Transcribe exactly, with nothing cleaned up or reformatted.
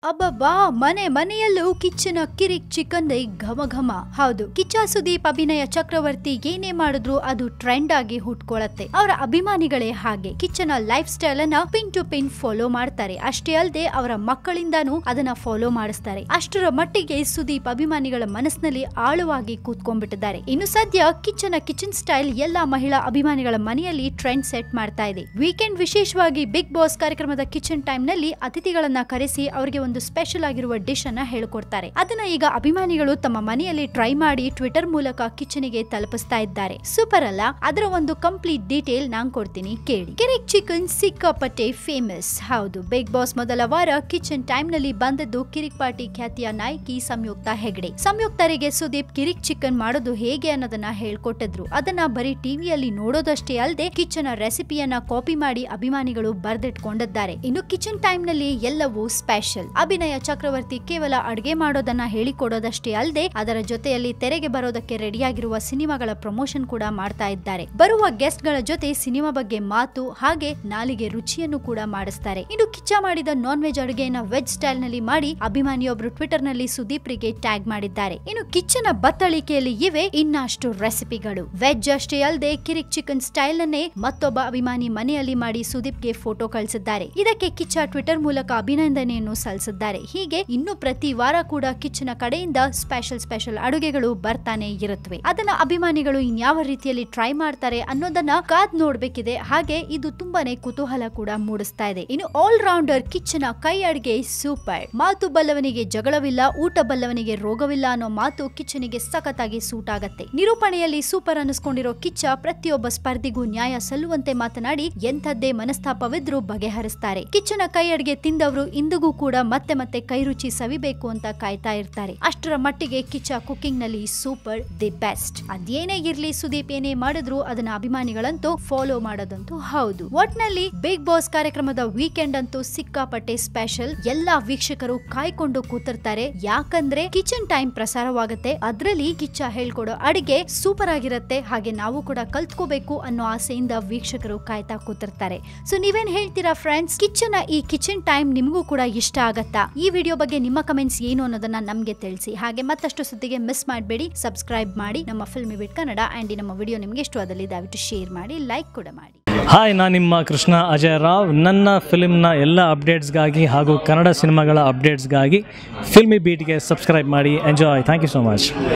ಅಬ್ಬಬ್ಬಾ ಮನೆ ಮನೆಯಲ್ಲೂ ಕಿಚ್ಚನ ಕಿರಿಕ್ ಚಿಕನ್ ಘಮ ಘಮ. ಹೌದು, ಕಿಚ್ಚ ಸುದೀಪ್ ಅಭಿನಯ ಚಕ್ರವರ್ತಿ ಏನೇ ಮಾಡಿದ್ರು ಅದು ಟ್ರೆಂಡ್ ಆಗಿ ಹುಟ್ಕೊಳ್ಳುತ್ತೆ. ಅವರ ಅಭಿಮಾನಿಗಳೇ ಹಾಗೆ ಕಿಚ್ಚನ ಲೈಫ್ ಸ್ಟೈಲ್ ಅನ್ನ ಪಿನ್ ಟು ಪಿನ್ ಫಾಲೋ ಮಾಡ್ತಾರೆ. ಅಷ್ಟೇ ಅಲ್ಲದೆ ಅವರ ಮಕ್ಕಳಿಂದಾನು ಅದನ್ನ ಫಾಲೋ ಮಾಡಿಸ್ತಾರೆ. ಅಷ್ಟರ ಮಟ್ಟಿಗೆ ಸುದೀಪ್ ಅಭಿಮಾನಿಗಳ ಮನಸ್ಸಿನಲ್ಲಿ ಆಳವಾಗಿ ಕೂತ್ಕೊಂಡ್ಬಿಟ್ಟಿದ್ದಾರೆ. ಇನ್ನು ಸದ್ಯ ಕಿಚ್ಚನ ಕಿಚನ್ ಸ್ಟೈಲ್ ಎಲ್ಲಾ ಮಹಿಳಾ ಅಭಿಮಾನಿಗಳ ಮನೆಯಲ್ಲಿ ಟ್ರೆಂಡ್ ಸೆಟ್ ಮಾಡ್ತಾ ಇದೆ. ವೀಕೆಂಡ್ ವಿಶೇಷವಾಗಿ ಬಿಗ್ ಬಾಸ್ ಕಾರ್ಯಕ್ರಮದ ಕಿಚನ್ ಟೈಮ್ ನಲ್ಲಿ ಅತಿಥಿಗಳನ್ನ ಕರೆಸಿ ಅವರಿಗೆ ಒಂದು ಸ್ಪೆಷಲ್ ಆಗಿರುವ ಡಿಶ್ ಅನ್ನ ಹೇಳ್ಕೊಡ್ತಾರೆ. ಅದನ್ನ ಈಗ ಅಭಿಮಾನಿಗಳು ತಮ್ಮ ಮನೆಯಲ್ಲಿ ಟ್ರೈ ಮಾಡಿ ಟ್ವಿಟರ್ ಮೂಲಕ ಕಿಚನಿಗೆ ತಲುಪಿಸ್ತಾ ಇದ್ದಾರೆ. ಸೂಪರ್ ಅಲ್ಲ? ಅದರ ಒಂದು ಕಂಪ್ಲೀಟ್ ಡೀಟೇಲ್ ನಾನ್ ಕೊಡ್ತೀನಿ, ಕೇಳಿ. ಕಿರಿಕ್ ಚಿಕನ್ ಸಿಕ್ಕಾಪಟ್ಟೆ ಫೇಮಸ್. ಹೌದು, ಬಿಗ್ ಬಾಸ್ ಮೊದಲ ವಾರ ಕಿಚನ್ ಟೈಮ್ ನಲ್ಲಿ ಬಂದದ್ದು ಕಿರಿಕ್ ಪಾರ್ಟಿ ಖ್ಯಾತಿಯ ನಾಯಕಿ ಸಂಯುಕ್ತ ಹೆಗ್ಡೆ. ಸಂಯುಕ್ತರಿಗೆ ಸುದೀಪ್ ಕಿರಿಕ್ ಚಿಕನ್ ಮಾಡೋದು ಹೇಗೆ ಅನ್ನೋದನ್ನ ಹೇಳ್ಕೊಟ್ಟಿದ್ರು. ಅದನ್ನ ಬರೀ ಟಿವಿಯಲ್ಲಿ ನೋಡೋದಷ್ಟೇ ಅಲ್ಲದೆ ಕಿಚನ್ ರೆಸಿಪಿಯನ್ನ ಕಾಪಿ ಮಾಡಿ ಅಭಿಮಾನಿಗಳು ಬರ್ದಿಟ್ಕೊಂಡಿದ್ದಾರೆ. ಇನ್ನು ಕಿಚನ್ ಟೈಮ್ ನಲ್ಲಿ ಎಲ್ಲವೂ ಸ್ಪೆಷಲ್. ಅಭಿನಯ ಚಕ್ರವರ್ತಿ ಕೇವಲ ಅಡುಗೆ ಮಾಡೋದನ್ನ ಹೇಳಿಕೊಡೋದಷ್ಟೇ ಅಲ್ಲದೆ ಅದರ ಜೊತೆಯಲ್ಲಿ ತೆರೆಗೆ ಬರೋದಕ್ಕೆ ರೆಡಿಯಾಗಿರುವ ಸಿನಿಮಾಗಳ ಪ್ರಮೋಷನ್ ಕೂಡ ಮಾಡ್ತಾ ಇದ್ದಾರೆ. ಬರುವ ಗೆಸ್ಟ್ ಗಳ ಜೊತೆ ಸಿನಿಮಾ ಬಗ್ಗೆ ಮಾತು ಹಾಗೆ ನಾಲಿಗೆ ರುಚಿಯನ್ನು ಕೂಡ ಮಾಡಿಸ್ತಾರೆ. ಇನ್ನು ಕಿಚ್ಚ ಮಾಡಿದ ನಾನ್ ವೆಜ್ ಅಡುಗೆಯನ್ನ ವೆಜ್ ಸ್ಟೈಲ್ ನಲ್ಲಿ ಮಾಡಿ ಅಭಿಮಾನಿಯೊಬ್ರು ಟ್ವಿಟರ್ ನಲ್ಲಿ ಸುದೀಪ್ರಿಗೆ ಟ್ಯಾಗ್ ಮಾಡಿದ್ದಾರೆ. ಇನ್ನು ಕಿಚ್ಚನ ಬತ್ತಳಿಕೆಯಲ್ಲಿ ಇವೆ ಇನ್ನಷ್ಟು ರೆಸಿಪಿಗಳು. ವೆಜ್ ಅಷ್ಟೇ ಅಲ್ಲದೆ ಕಿರಿಕ್ ಚಿಕನ್ ಸ್ಟೈಲ್ ಅನ್ನೇ ಮತ್ತೊಬ್ಬ ಅಭಿಮಾನಿ ಮನೆಯಲ್ಲಿ ಮಾಡಿ ಸುದೀಪ್ಗೆ ಫೋಟೋ ಕಳಿಸಿದ್ದಾರೆ. ಇದಕ್ಕೆ ಕಿಚ್ಚ ಟ್ವಿಟರ್ ಮೂಲಕ ಅಭಿನಂದನೆಯನ್ನು ಸಲ್ಲಿಸಿದ್ದಾರೆ. ಹೀಗೆ ಇನ್ನು ಪ್ರತಿ ವಾರ ಕೂಡ ಕಿಚ್ಚನ ಕಡೆಯಿಂದ ಸ್ಪೆಷಲ್ ಸ್ಪೆಷಲ್ ಅಡುಗೆಗಳು ಬರ್ತಾನೆ ಇರುತ್ತವೆ. ಅದನ್ನ ಅಭಿಮಾನಿಗಳು ಇನ್ಯಾವ ರೀತಿಯಲ್ಲಿ ಟ್ರೈ ಮಾಡ್ತಾರೆ ಅನ್ನೋದನ್ನ ಕಾದ್ ನೋಡ್ಬೇಕಿದೆ. ಹಾಗೆ ಇದು ತುಂಬಾನೇ ಕುತೂಹಲ ಕೂಡ ಮೂಡಿಸ್ತಾ ಇದೆ. ಇನ್ನು ಆಲ್ ರೌಂಡರ್ ಕಿಚ್ಚನ ಕೈ ಅಡುಗೆ ಸೂಪರ್. ಮಾತು ಬಲ್ಲವನಿಗೆ ಜಗಳವಿಲ್ಲ, ಊಟ ಬಲ್ಲವನಿಗೆ ರೋಗವಿಲ್ಲ ಅನ್ನೋ ಮಾತು ಕಿಚ್ಚನಿಗೆ ಸಖತ್ತಾಗಿ ಸೂಟ್ ಆಗತ್ತೆ. ನಿರೂಪಣೆಯಲ್ಲಿ ಸೂಪರ್ ಅನ್ನಿಸ್ಕೊಂಡಿರೋ ಕಿಚ್ಚ ಪ್ರತಿಯೊಬ್ಬ ಸ್ಪರ್ಧಿಗೂ ನ್ಯಾಯ ಸಲ್ಲುವಂತೆ ಮಾತನಾಡಿ ಎಂಥದ್ದೇ ಮನಸ್ತಾಪವಿದ್ರೂ ಬಗೆಹರಿಸ್ತಾರೆ. ಕಿಚ್ಚನ ಕೈ ಅಡುಗೆ ತಿಂದವರು ಇಂದಿಗೂ ಕೂಡ ಮತ್ತೆ ಮತ್ತೆ ಕೈ ರುಚಿ ಸವಿಬೇಕು ಅಂತ ಕಾಯ್ತಾ ಇರ್ತಾರೆ. ಅಷ್ಟರ ಮಟ್ಟಿಗೆ ಕಿಚ್ಚ ಕುಕಿಂಗ್ ನಲ್ಲಿ ಸೂಪರ್, ದಿ ಬೆಸ್ಟ್. ಅದೇನೇ ಇರ್ಲಿ, ಸುದೀಪ್ ಏನೇ ಮಾಡಿದ್ರು ಅದನ್ನ ಅಭಿಮಾನಿಗಳಂತೂ ಫಾಲೋ ಮಾಡೋದಂತೂ ಹೌದು. ಒಟ್ನಲ್ಲಿ ಬಿಗ್ ಬಾಸ್ ಕಾರ್ಯಕ್ರಮದ ವೀಕೆಂಡ್ ಅಂತೂ ಸಿಕ್ಕಾಪಟ್ಟೆ ಸ್ಪೆಷಲ್. ಎಲ್ಲಾ ವೀಕ್ಷಕರು ಕಾಯ್ಕೊಂಡು ಕೂತಿರ್ತಾರೆ. ಯಾಕಂದ್ರೆ ಕಿಚನ್ ಟೈಮ್ ಪ್ರಸಾರವಾಗುತ್ತೆ. ಅದ್ರಲ್ಲಿ ಕಿಚ್ಚ ಹೇಳ್ಕೊಡೋ ಅಡಿಗೆ ಸೂಪರ್ ಆಗಿರುತ್ತೆ. ಹಾಗೆ ನಾವು ಕೂಡ ಕಲ್ತ್ಕೋಬೇಕು ಅನ್ನೋ ಆಸೆಯಿಂದ ವೀಕ್ಷಕರು ಕಾಯ್ತಾ ಕೂತಿರ್ತಾರೆ. ಸೊ ನೀವೇನ್ ಹೇಳ್ತೀರಾ ಫ್ರೆಂಡ್ಸ್? ಕಿಚ್ಚನ ಈ ಕಿಚನ್ ಟೈಮ್ ನಿಮಗೂ ಕೂಡ ಇಷ್ಟ ಆಗತ್ತಾ? ಈ ವಿಡಿಯೋ ಬಗ್ಗೆ ನಿಮ್ಮ ಕಮೆಂಟ್ಸ್ ಏನು ಅನ್ನೋದನ್ನ ನಮ್ಗೆ ತಿಳಿಸಿ. ಹಾಗೆ ಮತ್ತಷ್ಟು ಸುದ್ದಿಗೆ ಮಿಸ್ ಮಾಡಬೇಡಿ, ಸಬ್ಸ್ಕ್ರೈಬ್ ಮಾಡಿ ನಮ್ಮ ಫಿಲ್ಮಿ ಬಿಟ್ ಕನ್ನಡ. ಅಂಡ್ ನಮ್ಮ ವಿಡಿಯೋ ನಿಮ್ಗೆ ಇಷ್ಟವಾದಲ್ಲಿ ದಯವಿಟ್ಟು ಶೇರ್ ಮಾಡಿ, ಲೈಕ್ ಕೂಡ ಮಾಡಿ. ಹಾಯ್, ನಾನು ನಿಮ್ಮ ಕೃಷ್ಣ ಅಜಯ್ ರಾವ್. ನನ್ನ ಫಿಲ್ಮ್ನ ಎಲ್ಲ ಅಪ್ಡೇಟ್ಸ್ಗಾಗಿ ಹಾಗೂ ಕನ್ನಡ ಸಿನಿಮಾಗಳ ಅಪ್ಡೇಟ್ಸ್ಗಾಗಿ ಫಿಲ್ಮಿ ಬೀಟ್ಗೆ ಸಬ್ಸ್ಕ್ರೈಬ್ ಮಾಡಿ. Enjoy. Thank you so much.